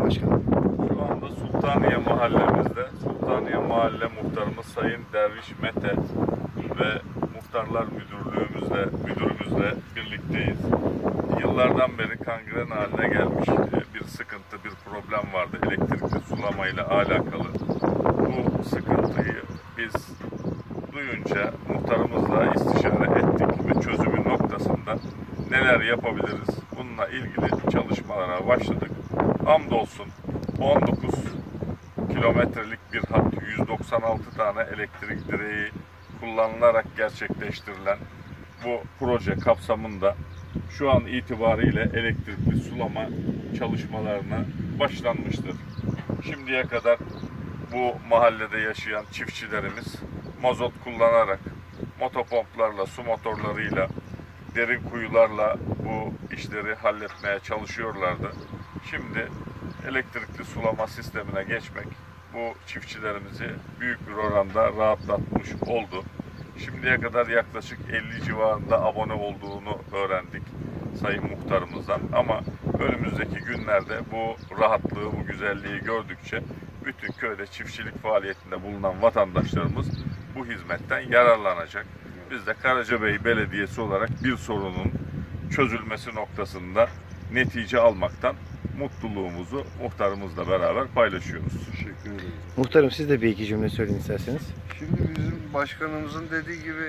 başkanım? Şu anda Sultaniye mahallemizde Sultaniye Mahalle Muhtarımız Sayın Derviş Mete ve Muhtarlar Müdürümüzle birlikteyiz. Yıllardan beri kangren haline gelmiş bir sıkıntı, bir problem vardı elektrikli sulamayla alakalı. Bu sıkıntıyı biz duyunca muhtarımızla istişare ettik ve çözümü noktasında neler yapabiliriz bununla ilgili çalışmalara başladık. Hamdolsun 19 kilometrelik bir hat, 196 tane elektrik direği kullanılarak gerçekleştirilen bu proje kapsamında şu an itibariyle elektrikli sulama çalışmalarına başlanmıştır. Şimdiye kadar bu mahallede yaşayan çiftçilerimiz mazot kullanarak, motopomplarla, su motorlarıyla, derin kuyularla bu işleri halletmeye çalışıyorlardı. Şimdi elektrikli sulama sistemine geçmek bu çiftçilerimizi büyük bir oranda rahatlatmış oldu. Şimdiye kadar yaklaşık 50 civarında abone olduğunu öğrendik Sayın Muhtarımızdan. Ama önümüzdeki günlerde bu rahatlığı, bu güzelliği gördükçe bütün köyde çiftçilik faaliyetinde bulunan vatandaşlarımız bu hizmetten yararlanacak. Biz de Karacabey Belediyesi olarak bir sorunun çözülmesi noktasında netice almaktan mutluluğumuzu muhtarımızla beraber paylaşıyoruz. Teşekkür ederim. Muhtarım siz de bir iki cümle söyleyin isterseniz. Şimdi bizim başkanımızın dediği gibi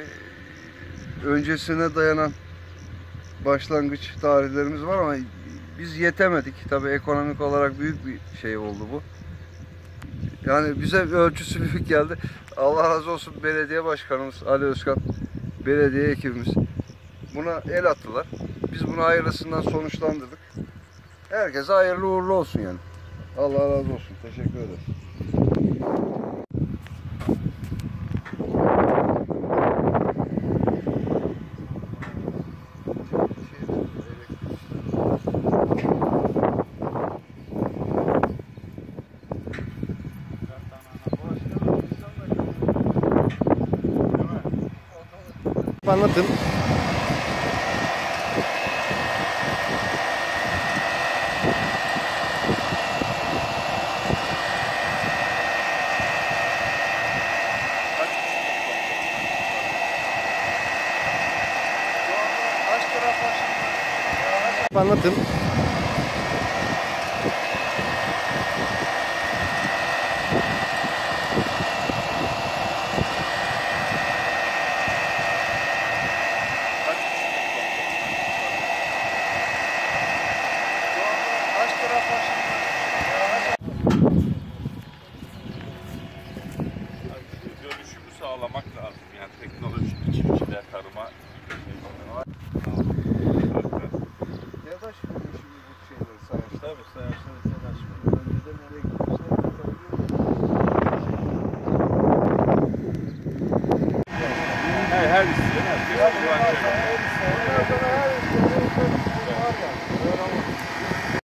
öncesine dayanan başlangıç tarihlerimiz var ama biz yetemedik. Tabii ekonomik olarak büyük bir şey oldu bu. Yani bize ölçüsü büyük geldi. Allah razı olsun belediye başkanımız Ali Özkan, belediye ekibimiz buna el attılar. Biz bunu hayırlısından sonuçlandırdık. Herkese hayırlı uğurlu olsun yani. Allah razı olsun. Teşekkür ederiz. Anlatın. Anlatın. Dönüşümü sağlamak lazım yani teknolojik çiftçiliğe, tarıma. Yadaş şimdi bu şeyleri sayaçlar. Tabii sayaçları yadaş. Önceden nereye gitmişler? Her isteyen herkes kullanacak. Ondan sonra her isteyen var ya.